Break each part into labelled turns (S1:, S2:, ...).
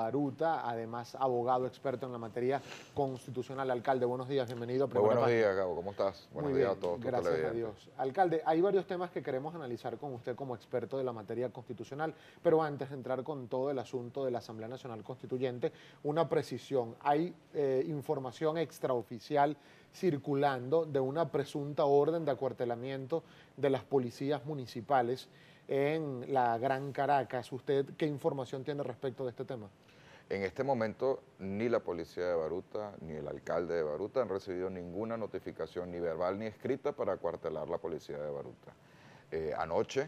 S1: Baruta, además abogado experto en la materia constitucional. Alcalde, buenos días, bienvenido.
S2: Muy buenos días, Gabo, ¿cómo estás?
S1: Muy
S2: Buenos
S1: bien,
S2: días a todos tus
S1: gracias a
S2: televidentes.
S1: Dios. Alcalde, hay varios temas que queremos analizar con usted como experto de la materia constitucional, pero antes de entrar con todo el asunto de la Asamblea Nacional Constituyente, una precisión. Hay información extraoficial circulando de una presunta orden de acuartelamiento de las policías municipales en la Gran Caracas. ¿Usted qué información tiene respecto de este tema?
S2: En este momento, ni la policía de Baruta, ni el alcalde de Baruta han recibido ninguna notificación, ni verbal ni escrita, para acuartelar la policía de Baruta. Anoche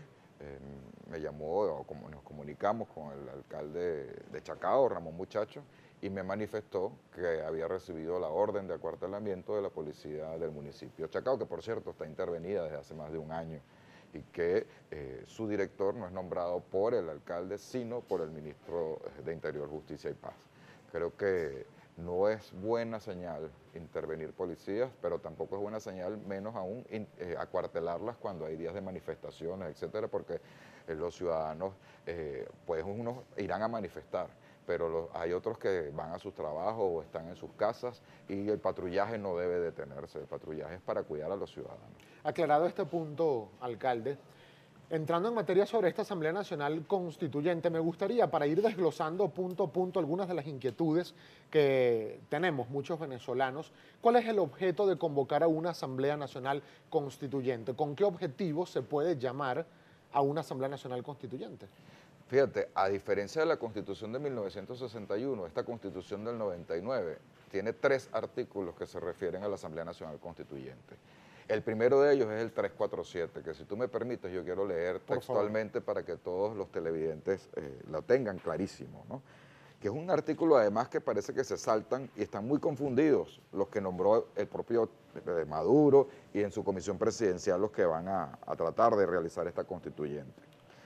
S2: me llamó, como nos comunicamos con el alcalde de Chacao, Ramón Muchacho, y me manifestó que había recibido la orden de acuartelamiento de la policía del municipio de Chacao, que por cierto está intervenida desde hace más de un año, y que su director no es nombrado por el alcalde, sino por el ministro de Interior, Justicia y Paz. Creo que no es buena señal intervenir policías, pero tampoco es buena señal, menos aún, acuartelarlas cuando hay días de manifestaciones, etcétera, porque los ciudadanos, pues unos irán a manifestar, pero hay otros que van a sus trabajos o están en sus casas, y el patrullaje no debe detenerse. El patrullaje es para cuidar a los ciudadanos.
S1: Aclarado este punto, alcalde, entrando en materia sobre esta Asamblea Nacional Constituyente, me gustaría, para ir desglosando punto a punto algunas de las inquietudes que tenemos muchos venezolanos, ¿cuál es el objeto de convocar a una Asamblea Nacional Constituyente? ¿Con qué objetivo se puede llamar a una Asamblea Nacional Constituyente?
S2: Fíjate, a diferencia de la Constitución de 1961, esta Constitución del 99 tiene 3 artículos que se refieren a la Asamblea Nacional Constituyente. El primero de ellos es el 347, que si tú me permites yo quiero leer textualmente para que todos los televidentes lo tengan clarísimo, ¿no? Que es un artículo además que parece que se saltan y están muy confundidos los que nombró el propio Maduro y en su comisión presidencial los que van a tratar de realizar esta constituyente.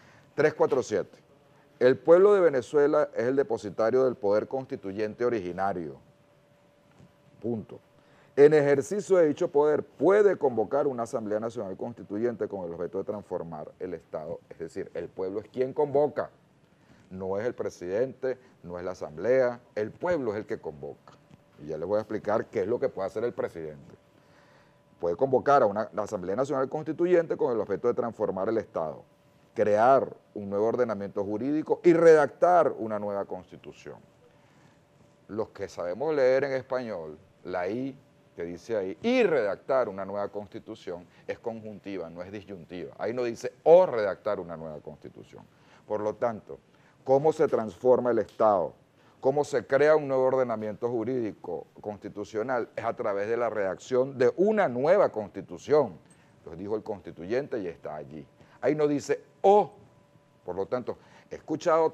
S2: 347. El pueblo de Venezuela es el depositario del poder constituyente originario. Punto. En ejercicio de dicho poder puede convocar una Asamblea Nacional Constituyente con el objeto de transformar el Estado. Es decir, el pueblo es quien convoca. No es el presidente, no es la Asamblea, el pueblo es el que convoca. Y ya les voy a explicar qué es lo que puede hacer el presidente. Puede convocar a la Asamblea Nacional Constituyente con el objeto de transformar el Estado, crear un nuevo ordenamiento jurídico y redactar una nueva Constitución. Los que sabemos leer en español, la I que dice ahí, y redactar una nueva Constitución, es conjuntiva, no es disyuntiva. Ahí no dice o redactar una nueva Constitución. Por lo tanto, ¿cómo se transforma el Estado? ¿Cómo se crea un nuevo ordenamiento jurídico constitucional? Es a través de la redacción de una nueva Constitución. Lo dijo el constituyente y está allí. Ahí no dice o. Por lo tanto, he escuchado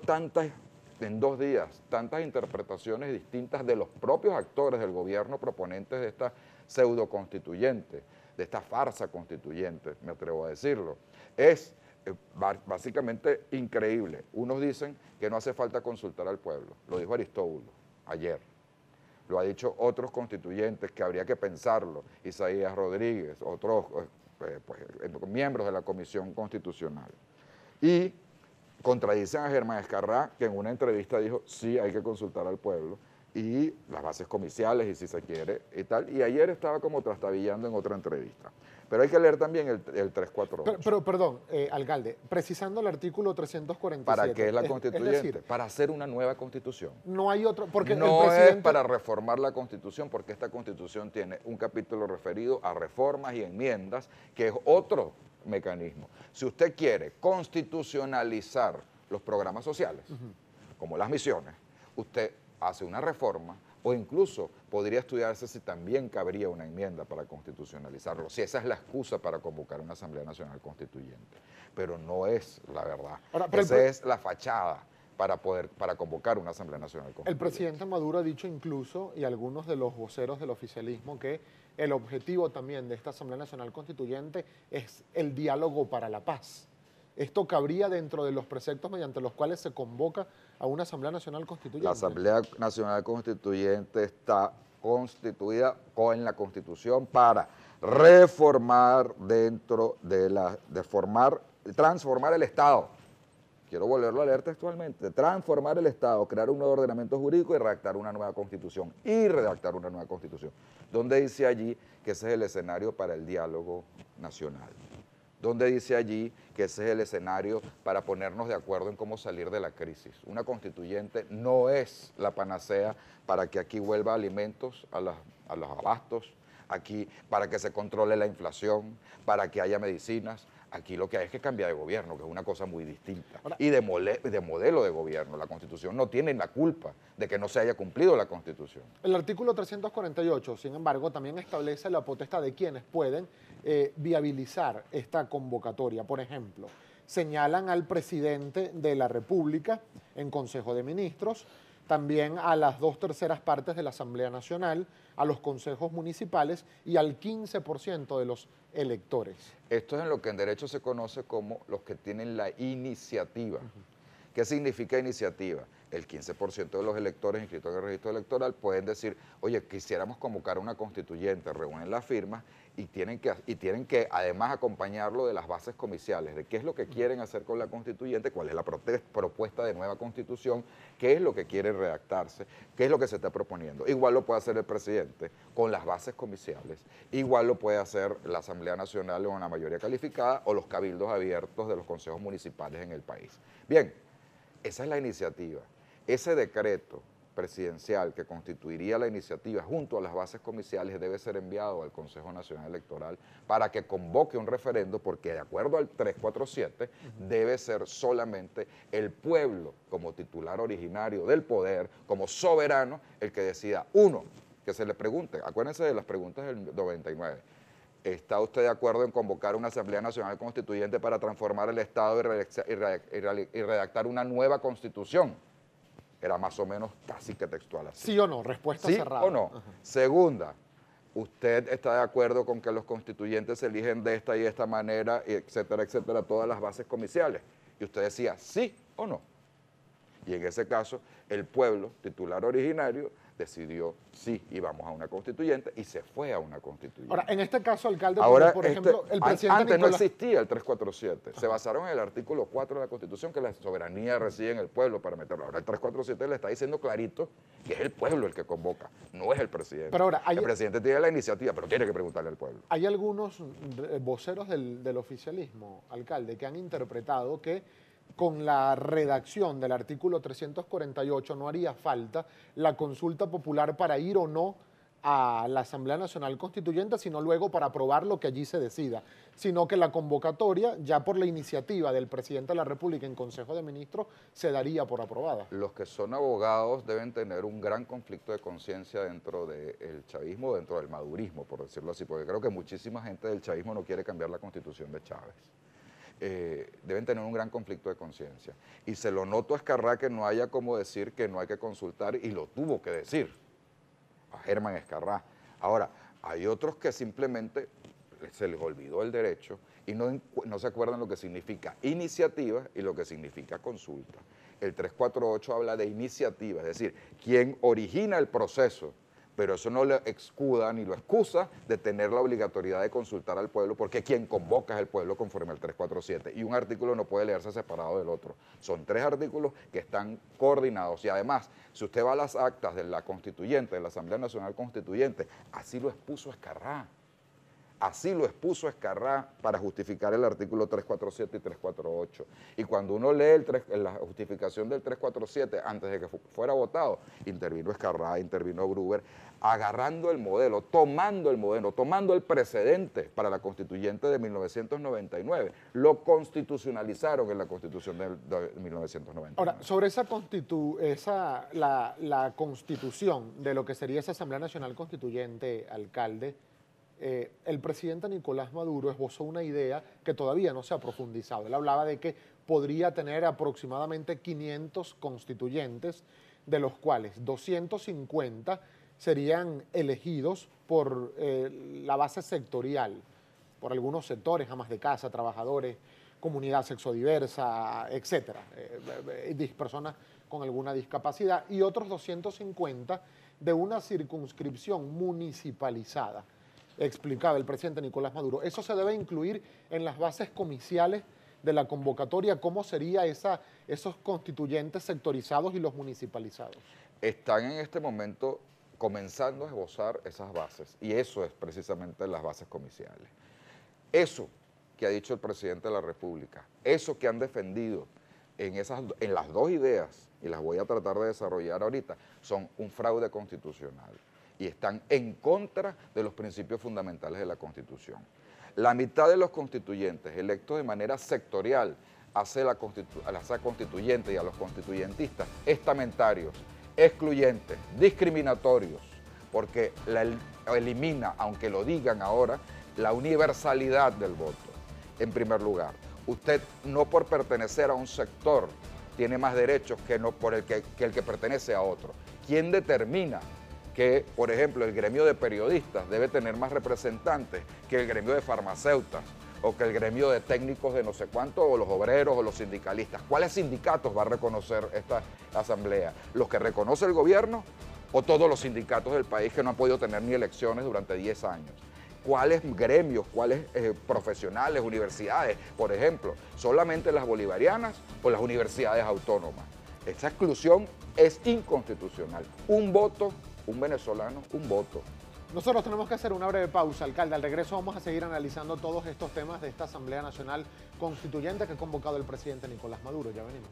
S2: en 2 días, tantas interpretaciones distintas de los propios actores del gobierno proponentes de esta pseudo constituyente, de esta farsa constituyente, me atrevo a decirlo. Es básicamente increíble. Unos dicen que no hace falta consultar al pueblo, lo dijo Aristóbulo ayer. Lo ha dicho otros constituyentes que habría que pensarlo, Isaías Rodríguez, otros miembros de la Comisión Constitucional. Y contradicen a Germán Escarrá, que en una entrevista dijo, sí, hay que consultar al pueblo, y las bases comiciales, y si se quiere, y tal. Y ayer estaba como trastabillando en otra entrevista. Pero hay que leer también el 348.
S1: Pero perdón, alcalde, precisando el artículo 347.
S2: ¿Para qué es la constituyente?
S1: Es decir,
S2: para hacer una nueva constitución.
S1: No hay otro, porque
S2: no
S1: el presidente...
S2: es para reformar la Constitución, porque esta Constitución tiene un capítulo referido a reformas y enmiendas, que es otro mecanismo. Si usted quiere constitucionalizar los programas sociales, como las misiones, usted hace una reforma o incluso podría estudiarse si también cabría una enmienda para constitucionalizarlo, si esa es la excusa para convocar una Asamblea Nacional Constituyente. Pero no es la verdad. Ahora, esa es la fachada para convocar una Asamblea Nacional Constituyente.
S1: El presidente Maduro ha dicho incluso, y algunos de los voceros del oficialismo, que el objetivo también de esta Asamblea Nacional Constituyente es el diálogo para la paz. ¿Esto cabría dentro de los preceptos mediante los cuales se convoca a una Asamblea Nacional Constituyente?
S2: La Asamblea Nacional Constituyente está constituida con la Constitución para reformar transformar el Estado. quiero volverlo a leer textualmente, transformar el Estado, crear un nuevo ordenamiento jurídico y redactar una nueva constitución. Donde dice allí que ese es el escenario para el diálogo nacional. Donde dice allí que ese es el escenario para ponernos de acuerdo en cómo salir de la crisis. Una constituyente no es la panacea para que aquí vuelva alimentos a los abastos, aquí para que se controle la inflación, para que haya medicinas. Aquí lo que hay es que cambiar de gobierno, que es una cosa muy distinta.
S1: Ahora,
S2: Y de modelo de gobierno. La Constitución no tiene la culpa de que no se haya cumplido la Constitución.
S1: el artículo 348, sin embargo, también establece la potestad de quienes pueden viabilizar esta convocatoria. Por ejemplo, señalan al presidente de la República en Consejo de Ministros, también a las 2/3 partes de la Asamblea Nacional, a los consejos municipales y al 15% de los electores.
S2: Esto es en lo que en derecho se conoce como los que tienen la iniciativa. ¿Qué significa iniciativa? El 15% de los electores inscritos en el registro electoral pueden decir, oye, quisiéramos convocar a una constituyente, reúnen las firmas y tienen que además acompañarlo de las bases comiciales, de qué es lo que quieren hacer con la constituyente, cuál es la propuesta de nueva constitución, qué es lo que quiere redactarse, qué es lo que se está proponiendo. Igual lo puede hacer el presidente con las bases comiciales, igual lo puede hacer la Asamblea Nacional con una mayoría calificada o los cabildos abiertos de los consejos municipales en el país. Bien, esa es la iniciativa. Ese decreto presidencial que constituiría la iniciativa junto a las bases comiciales debe ser enviado al Consejo Nacional Electoral para que convoque un referendo, porque de acuerdo al 347 debe ser solamente el pueblo como titular originario del poder, como soberano, el que decida. Uno, que se le pregunte, acuérdense de las preguntas del 99. ¿Está usted de acuerdo en convocar una Asamblea Nacional Constituyente para transformar el Estado y redactar una nueva Constitución? Era más o menos casi que textual así.
S1: ¿Sí o no? Respuesta
S2: ¿Sí
S1: cerrada.
S2: o no?
S1: Ajá.
S2: Segunda, ¿usted está de acuerdo con que los constituyentes se eligen de esta y esta manera, etcétera, todas las bases comiciales? Y usted decía, ¿sí o no? Y en ese caso, el pueblo, titular originario, decidió sí, íbamos a una constituyente y se fue a una constituyente.
S1: Ahora, en este caso, alcalde,
S2: Ahora,
S1: por ejemplo, el presidente
S2: antes
S1: Nicolás...
S2: no existía el 347, se basaron en el artículo 4 de la Constitución, que la soberanía reside en el pueblo para meterlo. Ahora el 347 le está diciendo clarito que es el pueblo el que convoca, no es el presidente.
S1: Pero ahora,
S2: el presidente tiene la iniciativa, pero tiene que preguntarle al pueblo.
S1: Hay algunos voceros del oficialismo, alcalde, que han interpretado que con la redacción del artículo 348 no haría falta la consulta popular para ir o no a la Asamblea Nacional Constituyente, sino luego para aprobar lo que allí se decida, sino que la convocatoria, ya por la iniciativa del presidente de la República en Consejo de Ministros, se daría por aprobada.
S2: Los que son abogados deben tener un gran conflicto de conciencia dentro del chavismo, dentro del madurismo, por decirlo así, porque creo que muchísima gente del chavismo no quiere cambiar la Constitución de Chávez. Deben tener un gran conflicto de conciencia. Y se lo noto a Ezcarrá que no haya como decir que no hay que consultar, y lo tuvo que decir, a Germán Ezcarrá. Ahora, hay otros que simplemente se les olvidó el derecho y no se acuerdan lo que significa iniciativa y lo que significa consulta. El 348 habla de iniciativa, es decir, quien origina el proceso, pero eso no le excuda ni lo excusa de tener la obligatoriedad de consultar al pueblo, porque quien convoca es el pueblo conforme al 347, y un artículo no puede leerse separado del otro. Son 3 artículos que están coordinados, y además, si usted va a las actas de la Constituyente, de la Asamblea Nacional Constituyente, así lo expuso Ezcarrá. Así lo expuso Ezcarrá para justificar el artículo 347 y 348. Y cuando uno lee la justificación del 347, antes de que fuera votado, intervino Ezcarrá, intervino Gruber, agarrando el modelo, tomando el precedente para la constituyente de 1999. Lo constitucionalizaron en la Constitución de 1999.
S1: Ahora, sobre la constitución de lo que sería esa Asamblea Nacional Constituyente, alcalde, el presidente Nicolás Maduro esbozó una idea que todavía no se ha profundizado. Él hablaba de que podría tener aproximadamente 500 constituyentes, de los cuales 250 serían elegidos por la base sectorial, por algunos sectores, amas de casa, trabajadores, comunidad sexodiversa, etcétera, personas con alguna discapacidad, y otros 250 de una circunscripción municipalizada. Explicaba el presidente Nicolás Maduro. Eso se debe incluir en las bases comiciales de la convocatoria, ¿cómo sería esos constituyentes sectorizados y los municipalizados?
S2: Están en este momento comenzando a esbozar esas bases, y eso es precisamente las bases comiciales. Eso que ha dicho el presidente de la República, eso que han defendido en las dos ideas, y las voy a tratar de desarrollar ahorita, son un fraude constitucional y están en contra de los principios fundamentales de la Constitución. La mitad de los constituyentes electos de manera sectorial hace a la constituyente y a los constituyentistas estamentarios, excluyentes, discriminatorios, porque elimina, aunque lo digan ahora, la universalidad del voto. En primer lugar, usted no por pertenecer a un sector tiene más derechos que el que pertenece a otro. ¿Quién determina que, por ejemplo, el gremio de periodistas debe tener más representantes que el gremio de farmacéuticos o que el gremio de técnicos de no sé cuánto, o los obreros o los sindicalistas? ¿Cuáles sindicatos va a reconocer esta asamblea? ¿Los que reconoce el gobierno o todos los sindicatos del país que no han podido tener ni elecciones durante 10 años? ¿Cuáles gremios, cuáles profesionales, universidades, por ejemplo? ¿Solamente las bolivarianas o las universidades autónomas? Esa exclusión es inconstitucional. Un voto, un venezolano, un voto.
S1: Nosotros tenemos que hacer una breve pausa, alcalde. Al regreso vamos a seguir analizando todos estos temas de esta Asamblea Nacional Constituyente que ha convocado el presidente Nicolás Maduro. Ya venimos.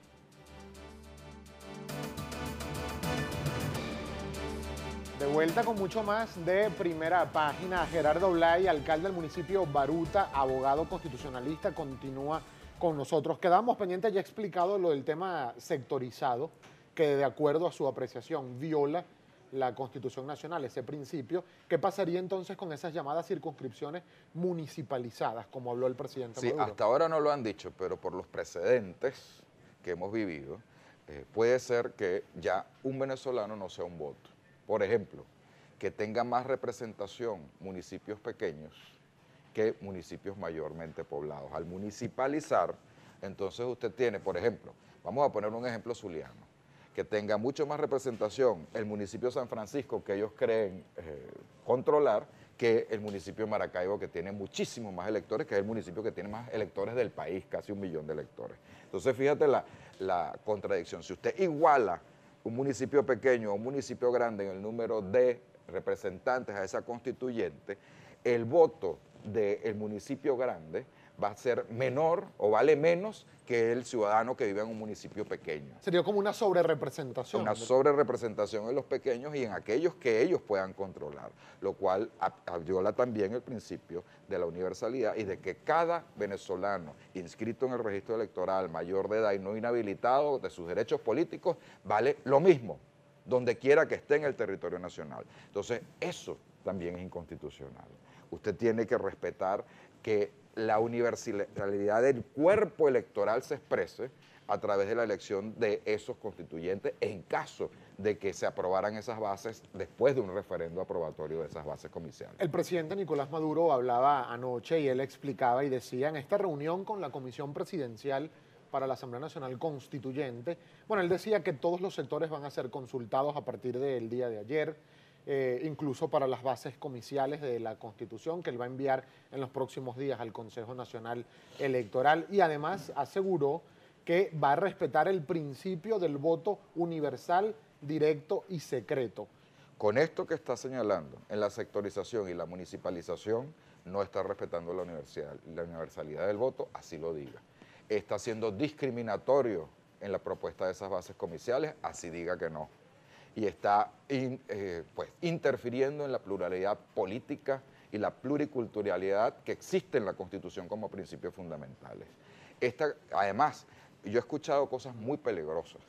S1: De vuelta con mucho más de Primera Página. Gerardo Blay, alcalde del municipio Baruta, abogado constitucionalista, continúa con nosotros. Quedamos pendientes, ya he explicado lo del tema sectorizado, que de acuerdo a su apreciación viola la Constitución Nacional, ese principio. ¿Qué pasaría entonces con esas llamadas circunscripciones municipalizadas, como habló el presidente Maduro?
S2: Sí, hasta ahora no lo han dicho, pero por los precedentes que hemos vivido, puede ser que ya un venezolano no sea un voto. Por ejemplo, que tenga más representación municipios pequeños que municipios mayormente poblados. Al municipalizar, entonces usted tiene, por ejemplo, vamos a poner un ejemplo zuliano, que tenga mucho más representación el municipio de San Francisco, que ellos creen controlar, que el municipio de Maracaibo, que tiene muchísimos más electores, que es el municipio que tiene más electores del país, casi 1 millón de electores. Entonces, fíjate la contradicción. Si usted iguala un municipio pequeño o un municipio grande en el número de representantes a esa constituyente, el voto del municipio grande va a ser menor o vale menos que el ciudadano que vive en un municipio pequeño.
S1: Sería como una sobrerepresentación.
S2: Una sobrerepresentación en los pequeños y en aquellos que ellos puedan controlar, lo cual viola también el principio de la universalidad y de que cada venezolano inscrito en el registro electoral, mayor de edad y no inhabilitado de sus derechos políticos, vale lo mismo, donde quiera que esté en el territorio nacional. Entonces, eso también es inconstitucional. Usted tiene que respetar que la universalidad del cuerpo electoral se exprese a través de la elección de esos constituyentes en caso de que se aprobaran esas bases después de un referendo aprobatorio de esas bases comiciales.
S1: El presidente Nicolás Maduro hablaba anoche y él explicaba y decía en esta reunión con la Comisión Presidencial para la Asamblea Nacional Constituyente, bueno, él decía que todos los sectores van a ser consultados a partir del día de ayer, incluso para las bases comiciales de la Constitución que él va a enviar en los próximos días al Consejo Nacional Electoral, y además aseguró que va a respetar el principio del voto universal, directo y secreto.
S2: Con esto que está señalando, en la sectorización y la municipalización, no está respetando la universalidad del voto, así lo diga. Está siendo discriminatorio en la propuesta de esas bases comiciales, así diga que no. Y está interfiriendo en la pluralidad política y la pluriculturalidad que existe en la Constitución como principios fundamentales. Además, yo he escuchado cosas muy peligrosas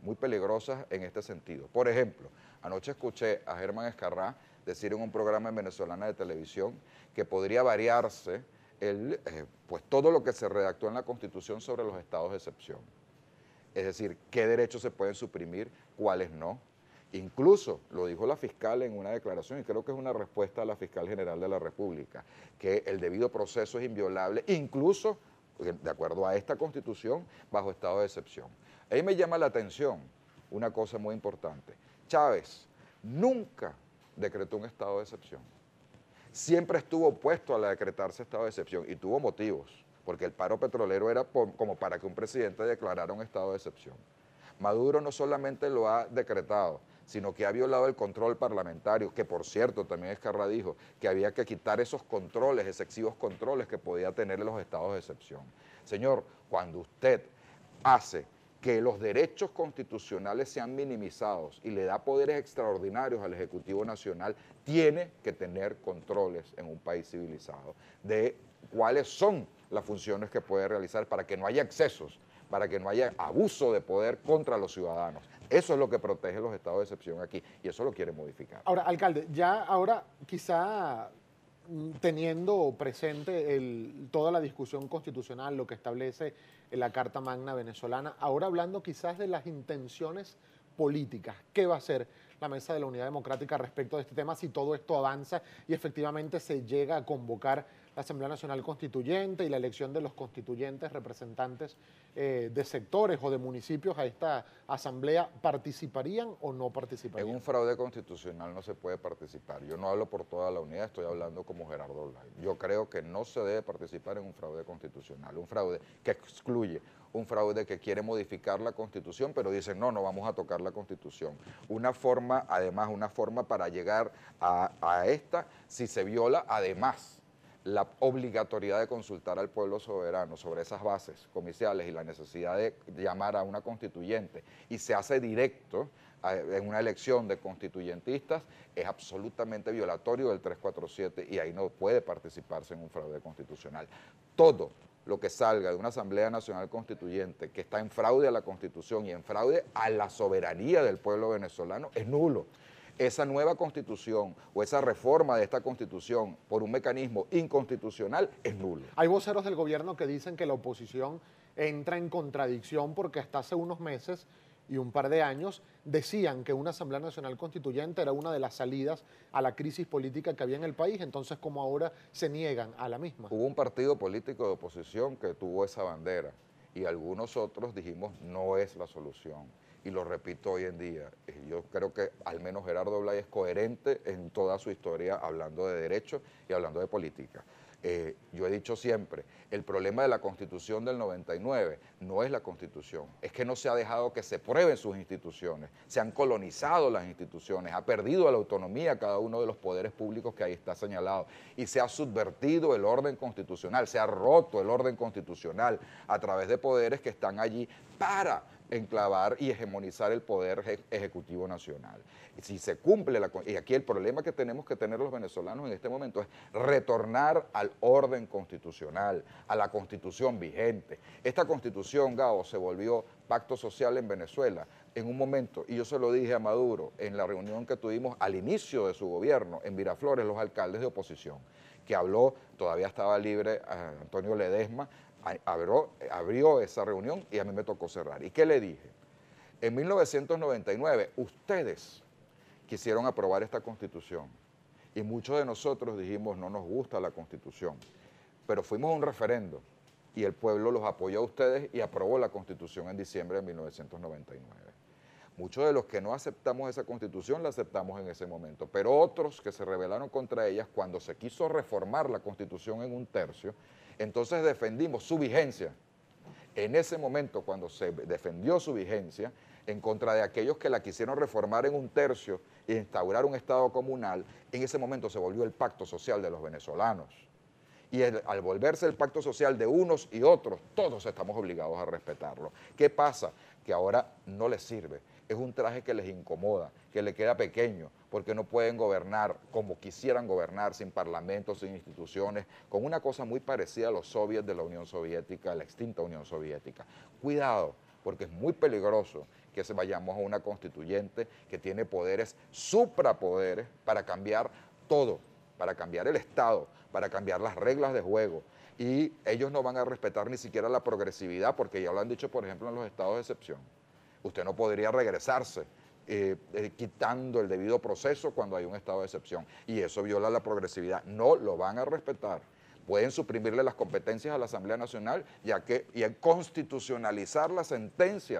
S2: en este sentido. Por ejemplo, anoche escuché a Germán Escarrá decir en un programa en venezolana de televisión que podría variarse todo lo que se redactó en la Constitución sobre los estados de excepción. Es decir, qué derechos se pueden suprimir, cuáles no. Incluso, lo dijo la fiscal en una declaración, y creo que es una respuesta a la fiscal general de la República, que el debido proceso es inviolable, incluso, de acuerdo a esta Constitución, bajo estado de excepción. Ahí me llama la atención una cosa muy importante. Chávez nunca decretó un estado de excepción. siempre estuvo opuesto a la decretarse estado de excepción y tuvo motivos, porque el paro petrolero era como para que un presidente declarara un estado de excepción. Maduro no solamente lo ha decretado, sino que ha violado el control parlamentario, que por cierto también Escarra dijo que había que quitar esos controles, excesivos controles que podía tener los estados de excepción. Señor, cuando usted hace que los derechos constitucionales sean minimizados y le da poderes extraordinarios al Ejecutivo Nacional, tiene que tener controles en un país civilizado de cuáles son las funciones que puede realizar para que no haya excesos, para que no haya abuso de poder contra los ciudadanos. Eso es lo que protege los estados de excepción aquí y eso lo quiere modificar.
S1: Ahora, alcalde, ya ahora quizá teniendo presente toda la discusión constitucional, lo que establece la Carta Magna venezolana, ahora hablando quizás de las intenciones políticas, ¿qué va a hacer la Mesa de la Unidad Democrática respecto de este tema si todo esto avanza y efectivamente se llega a convocar la Asamblea Nacional Constituyente y la elección de los constituyentes representantes de sectores o de municipios a esta asamblea? ¿Participarían o no participarían?
S2: En un fraude constitucional no se puede participar. Yo no hablo por toda la unidad, estoy hablando como Gerardo Olay. Yo creo que no se debe participar en un fraude constitucional, un fraude que excluye, un fraude que quiere modificar la Constitución, pero dicen, no vamos a tocar la Constitución. Una forma, además, una forma para llegar a esta, si se viola, además, la obligatoriedad de consultar al pueblo soberano sobre esas bases comiciales y la necesidad de llamar a una constituyente y se hace directo en una elección de constituyentistas, es absolutamente violatorio del 347 y ahí no puede participarse en un fraude constitucional. Todo lo que salga de una Asamblea Nacional Constituyente que está en fraude a la Constitución y en fraude a la soberanía del pueblo venezolano es nulo. Esa nueva constitución o esa reforma de esta constitución por un mecanismo inconstitucional es nulo.
S1: Hay voceros del gobierno que dicen que la oposición entra en contradicción porque hasta hace unos meses y un par de años decían que una Asamblea Nacional Constituyente era una de las salidas a la crisis política que había en el país, entonces como ahora se niegan a la misma.
S2: Hubo un partido político de oposición que tuvo esa bandera y algunos otros dijimos no es la solución. Y lo repito hoy en día, yo creo que al menos Gerardo Olay es coherente en toda su historia hablando de derecho y hablando de política. Yo he dicho siempre, el problema de la Constitución del 99 no es la Constitución, es que no se ha dejado que se prueben sus instituciones, se han colonizado las instituciones, ha perdido la autonomía cada uno de los poderes públicos que ahí está señalado y se ha subvertido el orden constitucional, se ha roto el orden constitucional a través de poderes que están allí para enclavar y hegemonizar el poder ejecutivo nacional. Y si se cumple, y aquí el problema que tenemos que tener los venezolanos en este momento es retornar al orden constitucional, a la constitución vigente. Esta constitución, Gabo, se volvió pacto social en Venezuela en un momento, y yo se lo dije a Maduro en la reunión que tuvimos al inicio de su gobierno en Miraflores, los alcaldes de oposición, que habló, todavía estaba libre Antonio Ledesma, abrió esa reunión y a mí me tocó cerrar. ¿Y qué le dije? En 1999 ustedes quisieron aprobar esta Constitución y muchos de nosotros dijimos no nos gusta la Constitución, pero fuimos a un referendo y el pueblo los apoyó a ustedes y aprobó la Constitución en diciembre de 1999. Muchos de los que no aceptamos esa Constitución la aceptamos en ese momento, pero otros que se rebelaron contra ellas cuando se quiso reformar la Constitución en un tercio, entonces defendimos su vigencia. En ese momento, cuando se defendió su vigencia, en contra de aquellos que la quisieron reformar en un tercio e instaurar un Estado comunal, en ese momento se volvió el pacto social de los venezolanos. Y al volverse el pacto social de unos y otros, todos estamos obligados a respetarlo. ¿Qué pasa? Que ahora no les sirve. Es un traje que les incomoda, que les queda pequeño, porque no pueden gobernar como quisieran gobernar, sin parlamentos, sin instituciones, con una cosa muy parecida a los soviets de la Unión Soviética, la extinta Unión Soviética. Cuidado, porque es muy peligroso que vayamos a una constituyente que tiene poderes, suprapoderes, para cambiar todo, para cambiar el Estado, para cambiar las reglas de juego. Y ellos no van a respetar ni siquiera la progresividad, porque ya lo han dicho, por ejemplo, en los estados de excepción. Usted no podría regresarse quitando el debido proceso cuando hay un estado de excepción. Y eso viola la progresividad. No lo van a respetar. Pueden suprimirle las competencias a la Asamblea Nacional y constitucionalizar las sentencias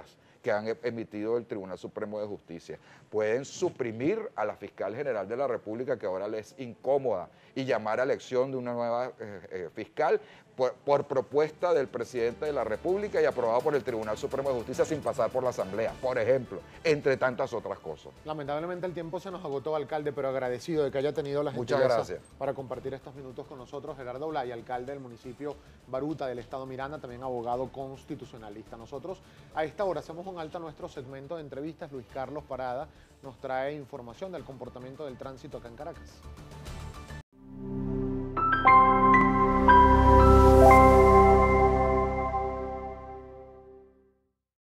S2: que han emitido el Tribunal Supremo de Justicia. Pueden suprimir a la fiscal general de la República, que ahora les es incómoda, y llamar a elección de una nueva fiscal por propuesta del presidente de la República y aprobado por el Tribunal Supremo de Justicia sin pasar por la Asamblea, por ejemplo, entre tantas otras cosas.
S1: Lamentablemente el tiempo se nos agotó, alcalde, pero agradecido de que haya tenido la
S2: Muchas
S1: gentileza
S2: gracias.
S1: para compartir estos minutos con nosotros. Gerardo Blay, alcalde del municipio Baruta del estado Miranda, también abogado constitucionalista. Nosotros a esta hora hacemos un alto a nuestro segmento de entrevistas. Luis Carlos Parada nos trae información del comportamiento del tránsito acá en Caracas.